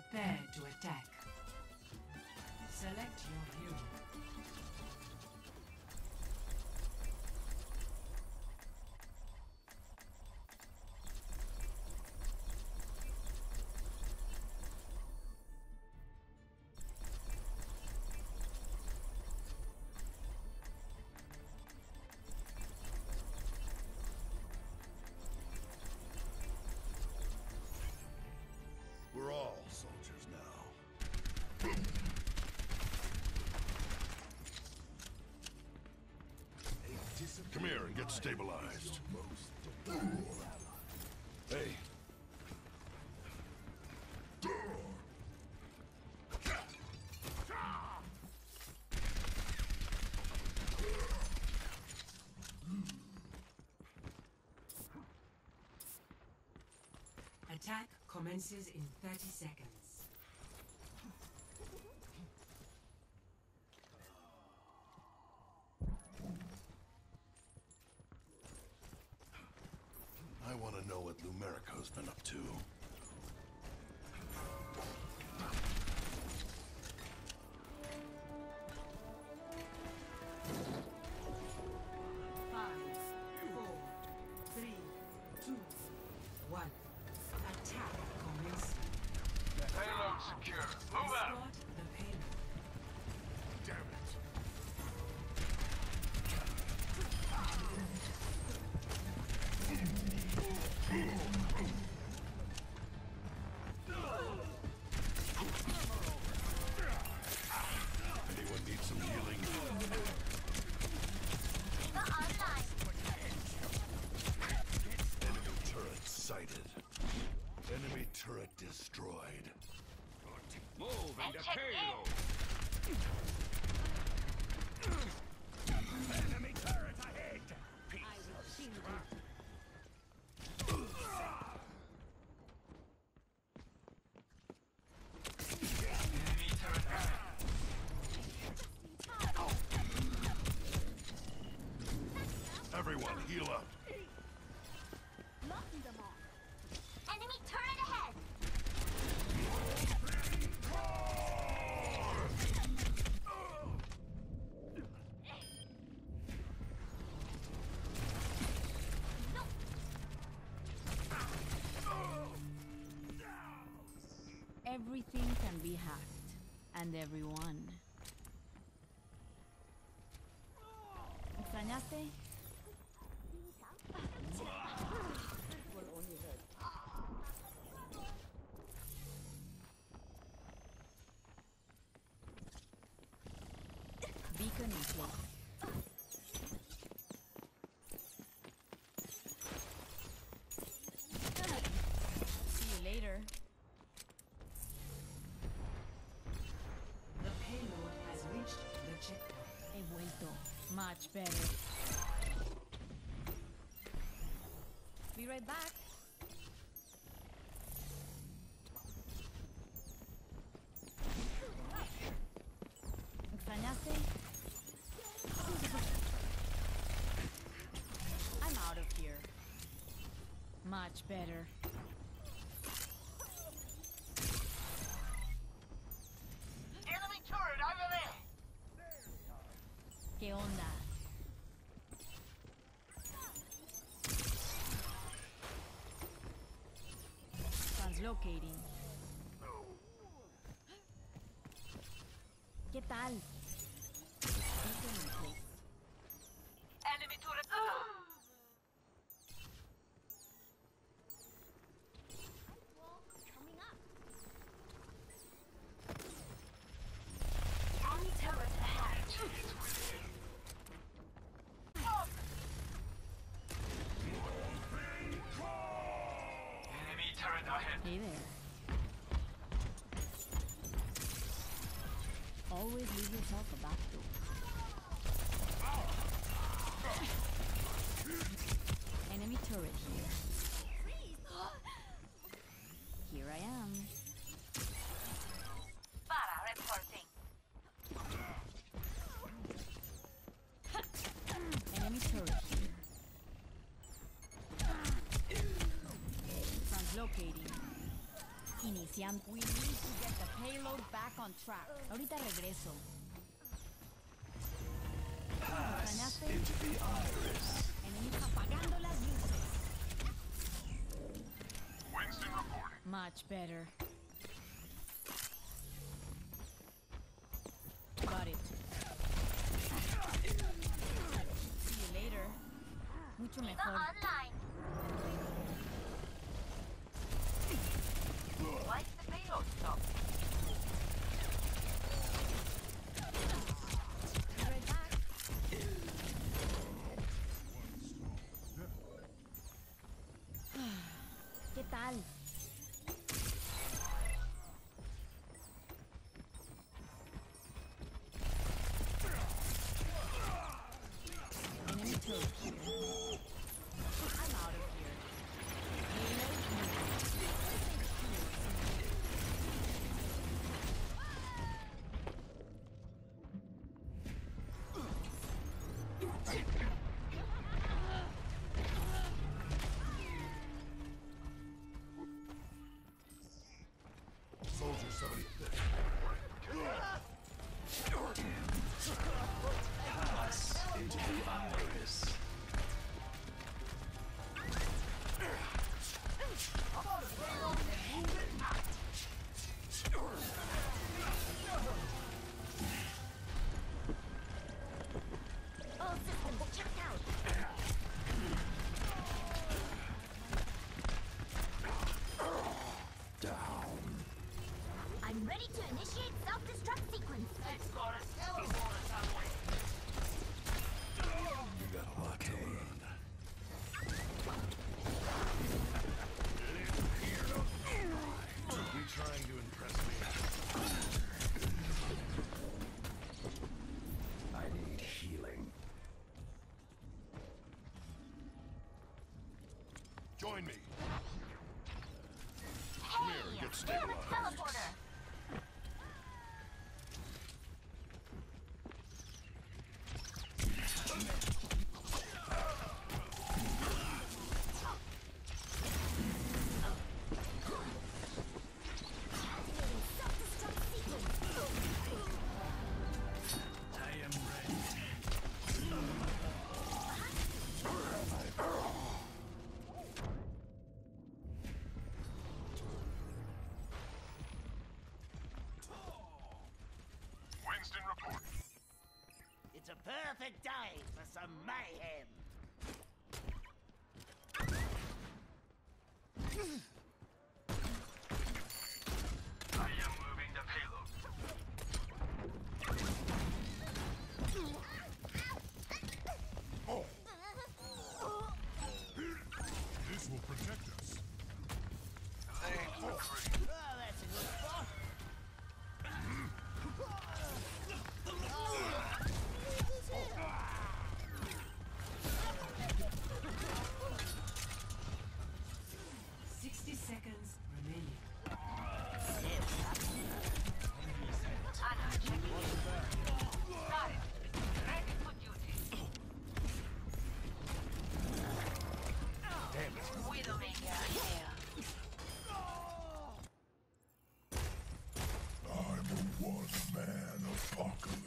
Prepare to attack. Select your hero. We're all soldiers now. Come here and get stabilized. Hey. Attack commences in 30 seconds. I want to know what Lumerico's been up to. Attack commences. Payload secure. Move out! Escort the payload. Damn it. Anyone need some healing? Enemy turret sighted. Enemy turret destroyed. Move into payload! Enemy turret ahead! Piece of scrap! Enemy turret ahead! Everyone, heal up. Knocking them off. Enemy turret ahead. Everything can be hacked, and everyone. ¿Extrañaste? Beacon in place. See you later. The payload has reached the checkpoint. He vuelto. Much better. Be right back. ¿Extrañaste? I'm out of here. Much better. Enemy turret over there! ¿Qué onda? Translocating. ¿Qué tal? Beacon in place. Enemy turret! Coming up. Enemy turret ahead! Enemy turret ahead! Hey there. Always leave yourself a back door. Enemy turret here. Here I am. Para reporting. Enemy turret here. Translocating. Iniciando. We need to get the payload back on track. Ahorita regreso. Pass into the iris. Enemigos apagando las luces. Winston reporting. Much better. Got it. See you later. Mucho Viva mejor. online. Why is the payload stopped? Be right back. ¿Qué tal? Enemy turret here. I'm out of here. Payload Soldier 75th. Pass into the iris. All systems checked out. Down. I'm ready to initiate self-destruct sequence. You got a lot to learn. You trying to impress me? I need healing. Join me. Come here and get stabilized. Teleporter. Self-destruct sequence. I am ready. Winston reporting. It's a perfect day for some mayhem. I am moving the payload. This will protect us. Thanks for free. Oh, that's a good spot. 60 seconds remaining. Anna, check in. Got it. Ready for duty. Widowmaker here. I'm a one-man apocalypse.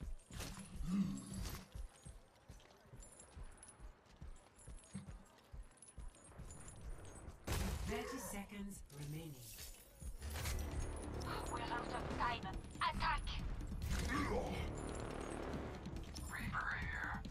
30 seconds remaining. We're out of time. Attack! Reaper here.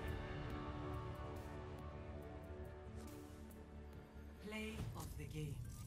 Play of the game.